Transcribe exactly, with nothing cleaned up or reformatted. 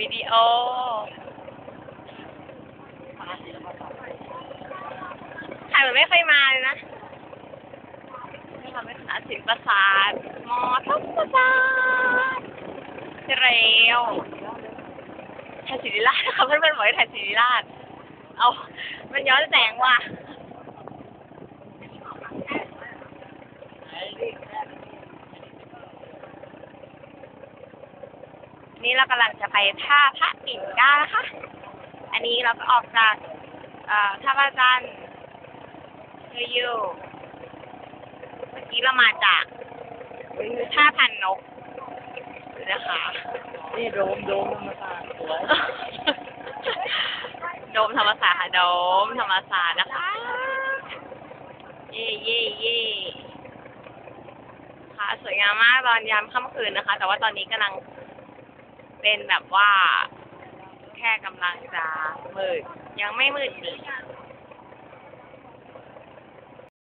วิดีโอใครเหมือนไม่เคยมาเลยนะนี่ค่ะเป็นคณะศิลปศาสตร์มอธรรมศาสตร์เร็วไทยศิริราชนะคะเพื่อนๆบอกให้ไทยศิริราชเอามันย้อนแสงว่ะนี่เรากำลังจะไปท่าพระปิ่นเกล้านะคะ อันนี้เราก็ออกจากท่าพระจันทร์เฮยูเมื่อกี้เรามาจากท่าพันนกนะคะนี่โดมโดมธรรมศาสตร์สวยโดมธรรมศาสตร์ค่ะโดมธรรมศาสตร์นะคะเย่เย่เย่ค่ะสวยงามมากตอนยามค่ำคืนนะคะ แต่ว่าตอนนี้กำลังเป็นแบบว่าแค่กำลังจะมืดยังไม่มืดดี